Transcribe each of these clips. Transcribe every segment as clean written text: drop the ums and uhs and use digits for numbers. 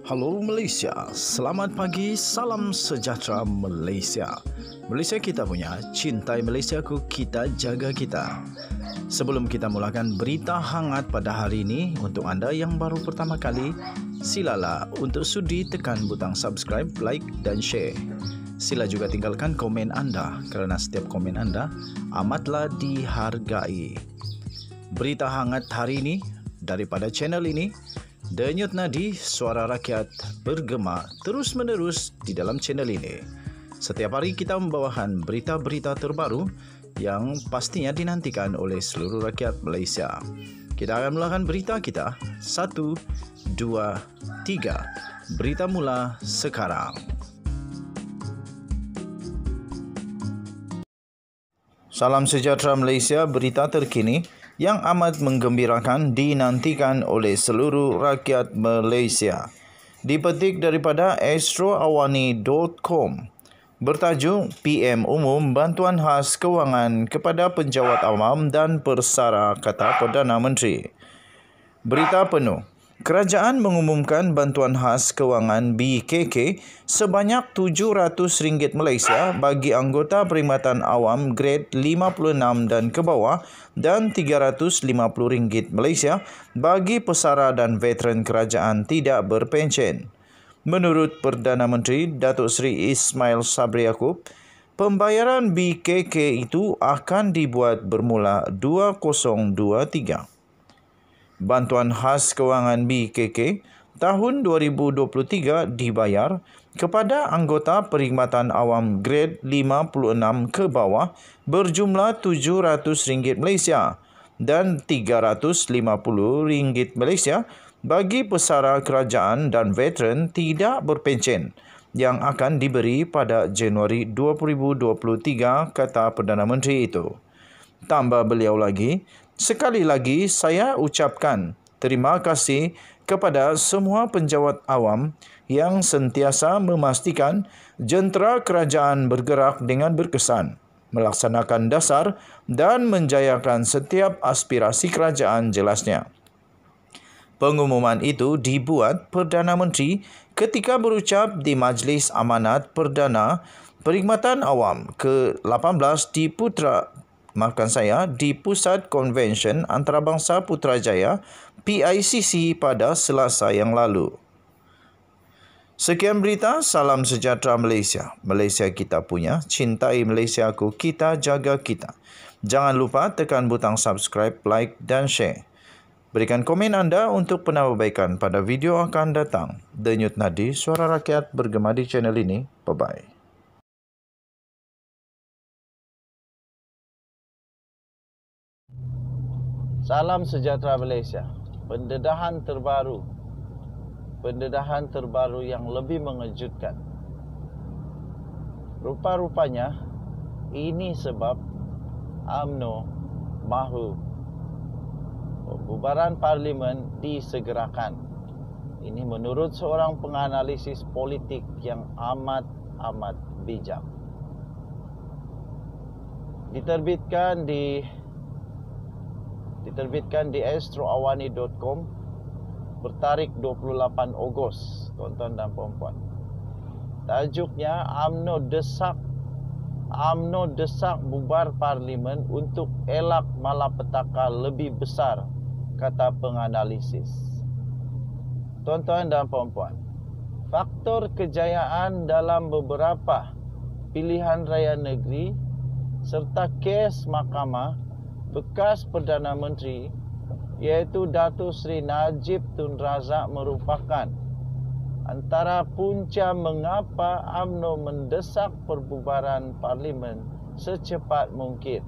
Halo Malaysia, selamat pagi, salam sejahtera Malaysia. Malaysia kita punya, cintai Malaysiaku, kita jaga kita. Sebelum kita mulakan berita hangat pada hari ini, untuk anda yang baru pertama kali, silalah untuk sudi tekan butang subscribe, like dan share. Sila juga tinggalkan komen anda kerana setiap komen anda amatlah dihargai. Berita hangat hari ini daripada channel ini, Denyut nadi suara rakyat bergema terus-menerus di dalam channel ini. Setiap hari kita membawakan berita-berita terbaru yang pastinya dinantikan oleh seluruh rakyat Malaysia. Kita akan mulakan berita kita. 1, 2, 3. Berita mula sekarang. Salam sejahtera Malaysia, berita terkini yang amat menggembirakan dinantikan oleh seluruh rakyat Malaysia. Dipetik daripada astroawani.com. Bertajuk PM Umum Bantuan Khas Kewangan kepada Penjawat Awam dan Persara, kata Perdana Menteri. Berita penuh. Kerajaan mengumumkan bantuan khas kewangan BKK sebanyak RM700 Malaysia bagi anggota perkhidmatan awam grade 56 dan ke bawah dan RM350 Malaysia bagi pesara dan veteran kerajaan tidak berpencen. Menurut Perdana Menteri Datuk Seri Ismail Sabri Yaakob, pembayaran BKK itu akan dibuat bermula 2023. Bantuan khas kewangan BKK tahun 2023 dibayar kepada anggota perkhidmatan awam grade 56 ke bawah berjumlah RM700 Malaysia dan RM350 Malaysia bagi pesara kerajaan dan veteran tidak berpencen yang akan diberi pada Januari 2023, kata Perdana Menteri itu. Tambah beliau lagi, sekali lagi saya ucapkan terima kasih kepada semua penjawat awam yang sentiasa memastikan jentera kerajaan bergerak dengan berkesan, melaksanakan dasar dan menjayakan setiap aspirasi kerajaan jelasnya. Pengumuman itu dibuat Perdana Menteri ketika berucap di Majlis Amanat Perdana Perkhidmatan Awam ke-18 di Pusat Konvensyen Antarabangsa Putrajaya PICC pada Selasa yang lalu. Sekian berita, salam sejahtera Malaysia. Malaysia kita punya, cintai Malaysiaku, kita jaga kita. Jangan lupa tekan butang subscribe, like dan share. Berikan komen anda untuk penambahbaikan pada video akan datang. Denyut nadi suara rakyat bergema di channel ini. Bye-bye. Salam sejahtera Malaysia. Pendedahan terbaru yang lebih mengejutkan. Rupa-rupanya ini sebab UMNO mahu pembubaran parlimen disegerakan. Ini menurut seorang penganalisis politik yang amat bijak. Diterbitkan di astroawani.com bertarikh 28 Ogos, tuan-tuan dan puan-puan. Tajuknya UMNO desak bubar parlimen untuk elak malapetaka lebih besar, kata penganalisis. Tuan-tuan dan puan-puan, faktor kejayaan dalam beberapa pilihan raya negeri serta kes mahkamah bekas Perdana Menteri iaitu Datuk Seri Najib Tun Razak merupakan antara punca mengapa UMNO mendesak perbubaran parlimen secepat mungkin.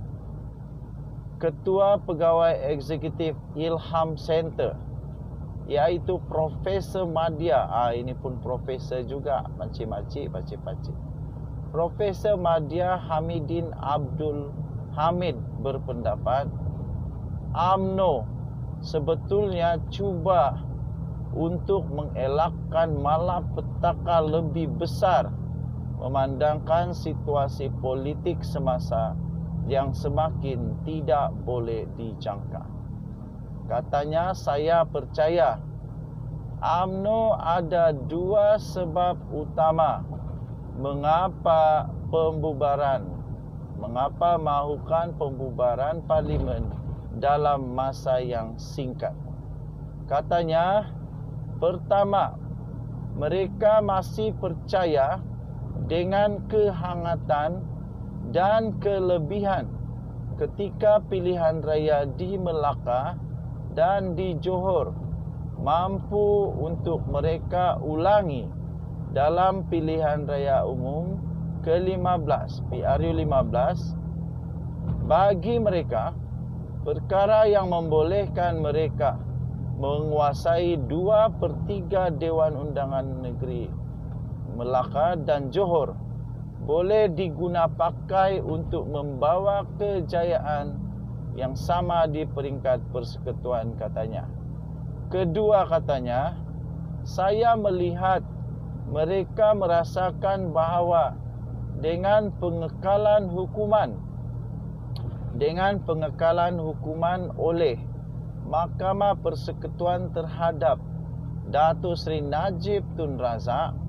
Ketua Pegawai Eksekutif Ilham Center iaitu Profesor Madya, ini pun profesor juga, makcik-makcik, pakcik-pakcik. Profesor Madya Hamidin Abdul Hamid berpendapat UMNO sebetulnya cuba untuk mengelakkan malapetaka lebih besar memandangkan situasi politik semasa yang semakin tidak boleh dijangka. Katanya, saya percaya UMNO ada dua sebab utama mengapa mahukan pembubaran parlimen dalam masa yang singkat. Katanya, pertama, mereka masih percaya dengan kehangatan dan kelebihan ketika pilihan raya di Melaka dan di Johor mampu untuk mereka ulangi dalam pilihan raya umum ke-15, PRU 15. Bagi mereka, perkara yang membolehkan mereka menguasai 2/3 Dewan Undangan Negeri Melaka dan Johor boleh digunapakai untuk membawa kejayaan yang sama di peringkat persekutuan, katanya. Kedua, katanya, saya melihat mereka merasakan bahawa dengan pengekalan hukuman oleh Mahkamah Persekutuan terhadap Datuk Seri Najib Tun Razak,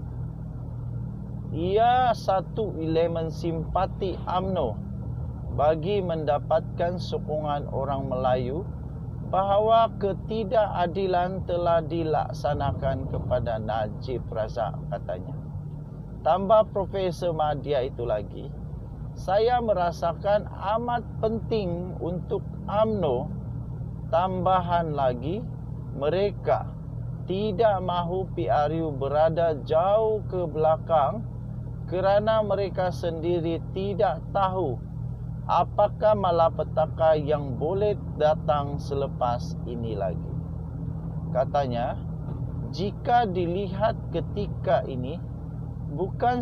ia satu elemen simpati UMNO bagi mendapatkan sokongan orang Melayu bahawa ketidakadilan telah dilaksanakan kepada Najib Razak, katanya. Tambah Profesor Madya itu lagi, saya merasakan amat penting untuk UMNO. Tambahan lagi, mereka tidak mahu PRU berada jauh ke belakang kerana mereka sendiri tidak tahu apakah malapetaka yang boleh datang selepas ini lagi. Katanya, jika dilihat ketika ini, bukan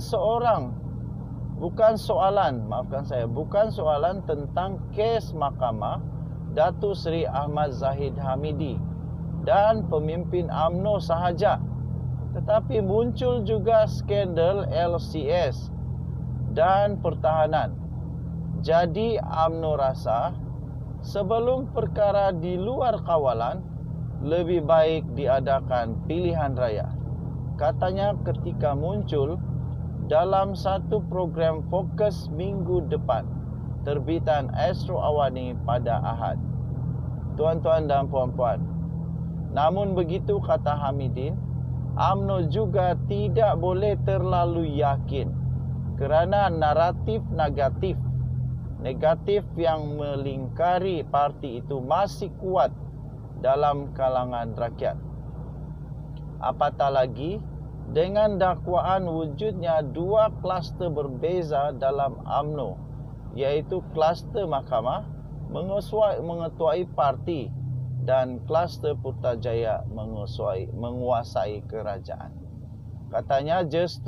soalan tentang kes mahkamah Datuk Seri Ahmad Zahid Hamidi dan pemimpin UMNO sahaja, tetapi muncul juga skandal LCS dan pertahanan. Jadi UMNO rasa sebelum perkara di luar kawalan, lebih baik diadakan pilihan raya. Katanya ketika muncul dalam satu program fokus minggu depan, terbitan Astro Awani pada Ahad. Tuan-tuan dan puan-puan, namun begitu, kata Hamidin, UMNO juga tidak boleh terlalu yakin kerana naratif negatif yang melingkari parti itu masih kuat dalam kalangan rakyat. Apatah lagi dengan dakwaan wujudnya dua kluster berbeza dalam UMNO, iaitu kluster mahkamah mengetuai parti dan kluster Putrajaya menguasai kerajaan. Katanya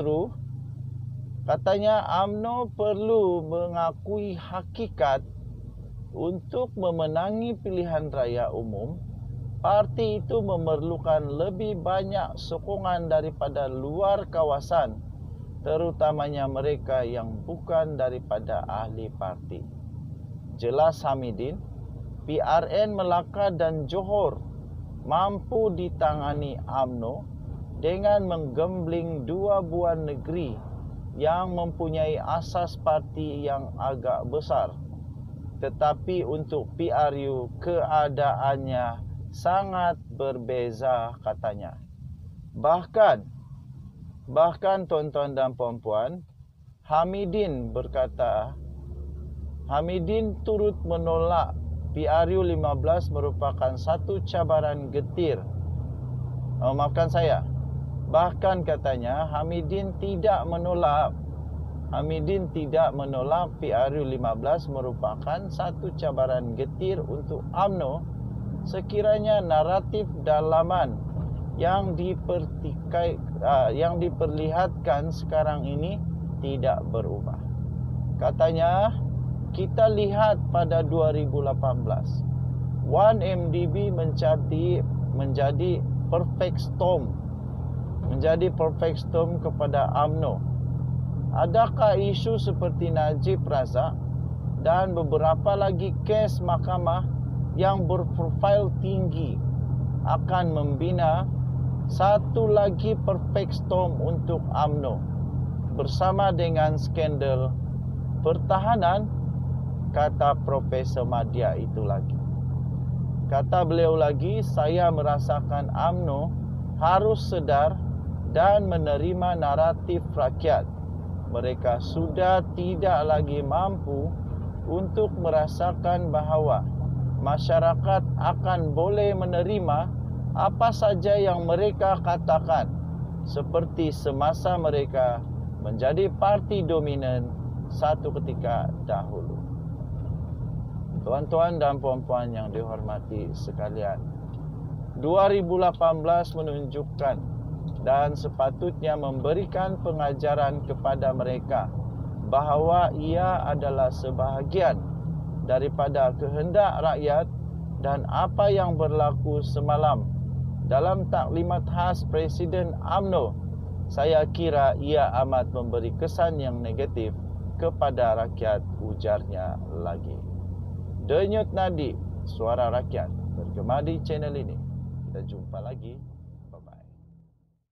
UMNO perlu mengakui hakikat untuk memenangi pilihan raya umum, parti itu memerlukan lebih banyak sokongan daripada luar kawasan, terutamanya mereka yang bukan daripada ahli parti. Jelas Hamidin, PRN Melaka dan Johor mampu ditangani UMNO dengan menggembling dua buah negeri yang mempunyai asas parti yang agak besar. Tetapi untuk PRU keadaannya sangat berbeza, katanya. Bahkan tuan-tuan dan puan-puan, Hamidin berkata, Hamidin turut menolak PRU 15 merupakan satu cabaran getir. Bahkan katanya Hamidin tidak menolak PRU 15 merupakan satu cabaran getir untuk UMNO sekiranya naratif dalaman yang diperlihatkan sekarang ini tidak berubah. Katanya, kita lihat pada 2018, 1MDB menjadi perfect storm kepada UMNO. Adakah isu seperti Najib Razak dan beberapa lagi kes mahkamah yang berprofil tinggi akan membina satu lagi perfect storm untuk UMNO bersama dengan skandal pertahanan, kata Profesor Madya itu lagi. Kata beliau lagi, saya merasakan UMNO harus sedar dan menerima naratif rakyat. Mereka sudah tidak lagi mampu untuk merasakan bahawa masyarakat akan boleh menerima apa saja yang mereka katakan seperti semasa mereka menjadi parti dominan satu ketika dahulu. Tuan-tuan dan puan-puan yang dihormati sekalian, 2018 menunjukkan dan sepatutnya memberikan pengajaran kepada mereka bahawa ia adalah sebahagian daripada kehendak rakyat, dan apa yang berlaku semalam dalam taklimat khas Presiden UMNO, saya kira ia amat memberi kesan yang negatif kepada rakyat, ujarnya lagi. Denyut nadi suara rakyat bergema di channel ini. Kita jumpa lagi.